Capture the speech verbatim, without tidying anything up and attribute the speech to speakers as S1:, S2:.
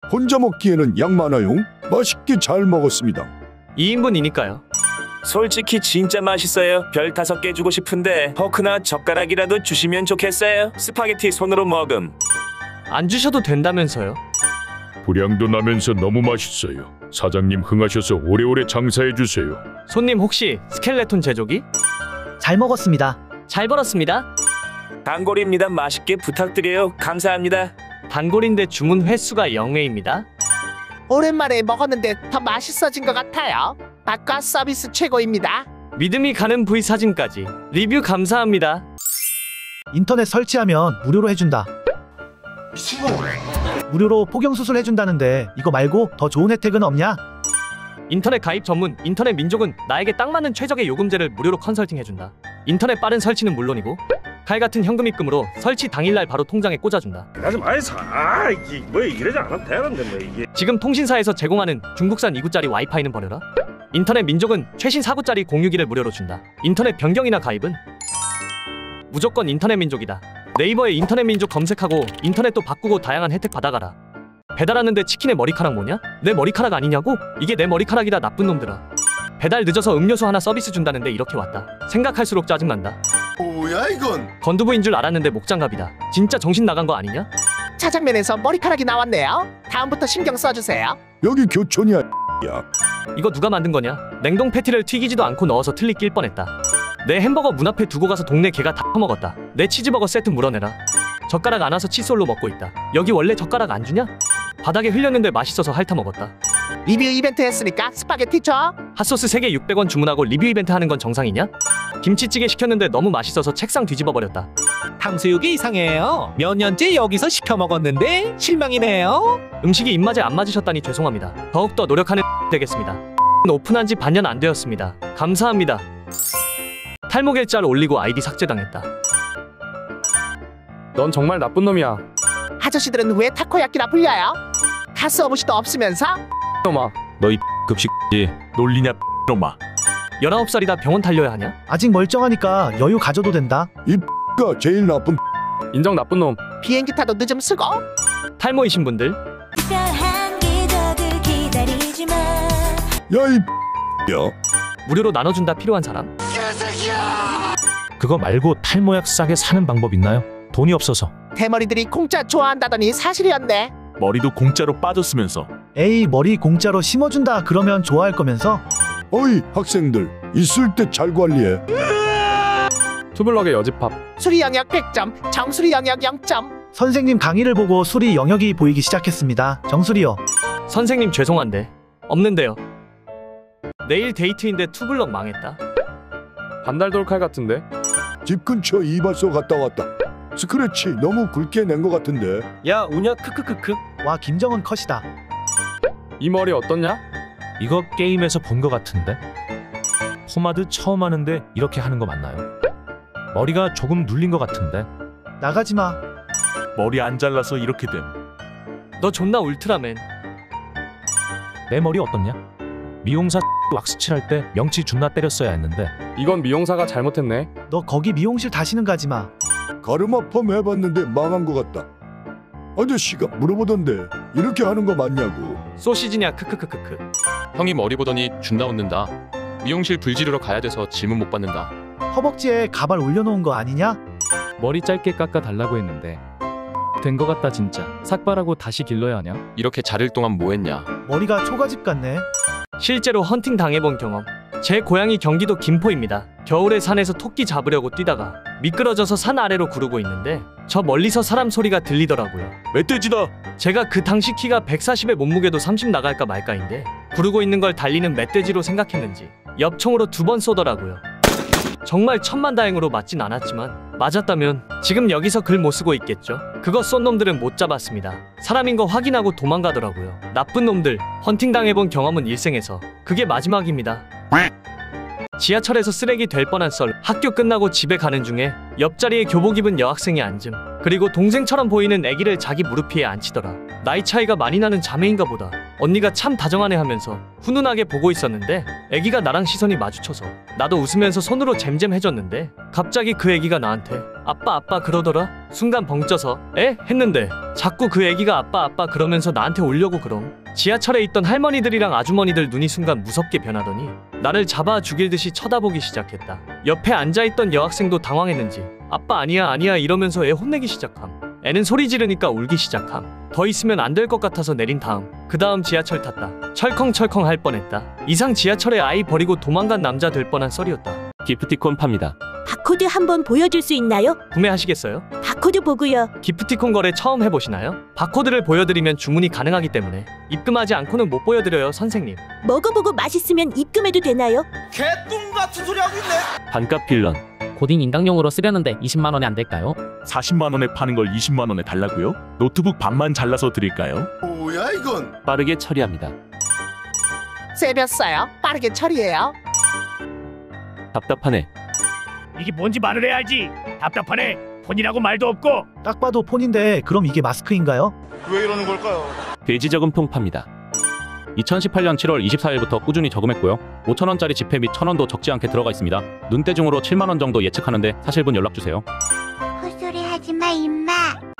S1: 혼자 먹기에는 양 많아요. 맛있게 잘 먹었습니다.
S2: 이 인분이니까요.
S3: 솔직히 진짜 맛있어요. 별 다섯 개 주고 싶은데 포크나 젓가락이라도 주시면 좋겠어요. 스파게티 손으로 먹음.
S2: 안 주셔도 된다면서요.
S4: 불향도 나면서 너무 맛있어요. 사장님 흥하셔서 오래오래 장사해주세요.
S2: 손님 혹시 스켈레톤 제조기?
S5: 잘 먹었습니다.
S2: 잘 벌었습니다.
S3: 단골입니다. 맛있게 부탁드려요. 감사합니다.
S2: 단골인데 주문 횟수가 영 회입니다.
S6: 오랜만에 먹었는데 더 맛있어진 것 같아요. 맛과 서비스 최고입니다.
S2: 믿음이 가는 부위 사진까지 리뷰 감사합니다.
S5: 인터넷 설치하면 무료로 해준다. 무료로 포경수술 해준다는데 이거 말고 더 좋은 혜택은 없냐?
S2: 인터넷 가입 전문 인터넷 민족은 나에게 딱 맞는 최적의 요금제를 무료로 컨설팅 해준다. 인터넷 빠른 설치는 물론이고 칼 같은 현금 입금으로 설치 당일날 바로 통장에 꽂아준다.
S7: 하지 마이사. 아, 이게 뭐 이러지 않아도 되는데 뭐 이게.
S2: 지금 통신사에서 제공하는 중국산 이 구짜리 와이파이는 버려라. 인터넷 민족은 최신 사 구짜리 공유기를 무료로 준다. 인터넷 변경이나 가입은 무조건 인터넷 민족이다. 네이버에 인터넷 민족 검색하고 인터넷도 바꾸고 다양한 혜택 받아가라. 배달하는데 치킨에 머리카락 뭐냐? 내 머리카락 아니냐고? 이게 내 머리카락이다 나쁜 놈들아. 배달 늦어서 음료수 하나 서비스 준다는데 이렇게 왔다. 생각할수록 짜증난다.
S1: 뭐야 이건?
S2: 건두부인 줄 알았는데 목장갑이다. 진짜 정신 나간 거 아니냐?
S6: 짜장면에서 머리카락이 나왔네요. 다음부터 신경 써주세요.
S1: 여기 교촌이야. 야.
S2: 이거 누가 만든 거냐? 냉동 패티를 튀기지도 않고 넣어서 틀리 낄 뻔했다. 내 햄버거 문 앞에 두고 가서 동네 개가 다 퍼먹었다. 내 치즈버거 세트 물어내라. 젓가락 안 와서 칫솔로 먹고 있다. 여기 원래 젓가락 안 주냐? 바닥에 흘렸는데 맛있어서 핥아 먹었다.
S6: 리뷰 이벤트 했으니까 스파게티 줘.
S2: 핫소스 세 개 육백 원 주문하고 리뷰 이벤트 하는 건 정상이냐? 김치찌개 시켰는데 너무 맛있어서 책상 뒤집어 버렸다.
S8: 탕수육이 이상해요. 몇 년째 여기서 시켜 먹었는데 실망이네요.
S2: 음식이 입맛에 안 맞으셨다니 죄송합니다. 더욱더 노력하는 되겠습니다. 오픈한 지 반년 안 되었습니다. 감사합니다. 탈모 결제를 올리고 아이디 삭제당했다.
S9: 넌 정말 나쁜 놈이야.
S6: 아저씨들은 왜 타코야끼라 불려요? 가스오브시도 없으면서?
S9: 놈아, 너 이 급식지 놀리냐 놈아.
S2: 열아홉 살이다 병원 달려야 하냐?
S5: 아직 멀쩡하니까 여유 가져도 된다.
S1: 이가 제일 나쁜.
S9: 인정 나쁜 놈.
S6: 비행기 타도 늦음 쓰고?
S2: 탈모이신 분들
S1: 야이 야.
S2: 무료로 나눠준다. 필요한 사람?
S10: 그거 말고 탈모약 싸게 사는 방법 있나요? 돈이 없어서.
S6: 대머리들이 공짜 좋아한다더니 사실이었네.
S7: 머리도 공짜로 빠졌으면서.
S5: 에이 머리 공짜로 심어준다 그러면 좋아할 거면서.
S1: 어이 학생들 있을 때 잘 관리해.
S9: 투블럭의 여집합.
S6: 수리 영역 백 점, 정수리 영역 영 점.
S5: 선생님 강의를 보고 수리 영역이 보이기 시작했습니다. 정수리요.
S2: 선생님 죄송한데 없는데요. 내일 데이트인데 투블럭 망했다.
S9: 반달돌칼 같은데?
S1: 집 근처 이발소 갔다 왔다. 스크래치 너무 굵게 낸 것 같은데.
S8: 야 우냐 크크크크.
S5: 와 김정은 컷이다.
S9: 이 머리 어떻냐?
S10: 이거 게임에서 본 거 같은데? 포마드 처음 하는데 이렇게 하는 거 맞나요? 머리가 조금 눌린 거 같은데?
S5: 나가지마.
S7: 머리 안 잘라서 이렇게 됨.
S2: 너 존나 울트라맨.
S10: 내 머리 어떻냐? 미용사 왁스 칠할 때 명치 존나 때렸어야 했는데.
S9: 이건 미용사가 잘못했네.
S5: 너 거기 미용실 다시는 가지마.
S1: 가르마 펌 해봤는데 망한 것 같다. 아저씨가 물어보던데 이렇게 하는 거 맞냐고.
S2: 소시지냐 크크크크크.
S11: 형이 머리 보더니 존나 웃는다. 미용실 불 지르러 가야 돼서 질문 못 받는다.
S5: 허벅지에 가발 올려놓은 거 아니냐?
S12: 머리 짧게 깎아 달라고 했는데 된 거 같다 진짜. 삭발하고 다시 길러야 하냐?
S11: 이렇게 자를 동안 뭐 했냐?
S5: 머리가 초가집 같네.
S2: 실제로 헌팅 당해본 경험. 제 고향이 경기도 김포입니다. 겨울에 산에서 토끼 잡으려고 뛰다가 미끄러져서 산 아래로 구르고 있는데 저 멀리서 사람 소리가 들리더라고요.
S7: 멧돼지다.
S2: 제가 그 당시 키가 백사십에 몸무게도 삼십 나갈까 말까인데 구르고 있는 걸 달리는 멧돼지로 생각했는지 엽총으로 두 번 쏘더라고요. 정말 천만다행으로 맞진 않았지만 맞았다면 지금 여기서 글 못 쓰고 있겠죠. 그거 쏜 놈들은 못 잡았습니다. 사람인 거 확인하고 도망가더라고요. 나쁜 놈들. 헌팅 당해본 경험은 일생에서 그게 마지막입니다. 지하철에서 쓰레기 될 뻔한 썰. 학교 끝나고 집에 가는 중에 옆자리에 교복 입은 여학생이 앉음. 그리고 동생처럼 보이는 애기를 자기 무릎 위에 앉히더라. 나이 차이가 많이 나는 자매인가 보다. 언니가 참 다정하네 하면서 훈훈하게 보고 있었는데 애기가 나랑 시선이 마주쳐서 나도 웃으면서 손으로 잼잼 해줬는데 갑자기 그 애기가 나한테 아빠 아빠 그러더라. 순간 벙쪄서 에? 했는데 자꾸 그 애기가 아빠 아빠 그러면서 나한테 오려고 그럼. 지하철에 있던 할머니들이랑 아주머니들 눈이 순간 무섭게 변하더니 나를 잡아 죽일 듯이 쳐다보기 시작했다. 옆에 앉아있던 여학생도 당황했는지 아빠 아니야 아니야 이러면서 애 혼내기 시작함. 애는 소리 지르니까 울기 시작함. 더 있으면 안 될 것 같아서 내린 다음 그 다음 지하철 탔다. 철컹철컹 할 뻔했다. 이상 지하철에 아이 버리고 도망간 남자 될 뻔한 썰이었다.
S3: 기프티콘 팝니다.
S13: 바코드 한번 보여줄 수 있나요?
S2: 구매하시겠어요?
S13: 바코드 보고요.
S2: 기프티콘 거래 처음 해보시나요? 바코드를 보여드리면 주문이 가능하기 때문에 입금하지 않고는 못 보여드려요 선생님.
S13: 먹어보고 맛있으면 입금해도 되나요?
S6: 개똥 같은 소리 하고 있네.
S3: 반값 빌런.
S12: 고딩 인강용으로 쓰려는데 이십만 원에 안 될까요?
S14: 사십만 원에 파는 걸 이십만 원에 달라고요? 노트북 반만 잘라서 드릴까요?
S1: 뭐야 이건?
S3: 빠르게 처리합니다.
S6: 세볐어요. 빠르게 처리해요.
S3: 답답하네.
S7: 이게 뭔지 말을 해야지. 답답하네. 폰이라고 말도 없고.
S5: 딱 봐도 폰인데 그럼 이게 마스크인가요?
S1: 왜 이러는 걸까요?
S3: 돼지 저금통 팝니다.
S9: 이천십팔 년 칠월 이십사일부터 꾸준히 저금했고요. 오천 원짜리 지폐 및 천 원도 적지 않게 들어가 있습니다. 눈대중으로 칠만 원 정도 예측하는데 사실분 연락 주세요.
S13: 헛소리 하지 마 임마.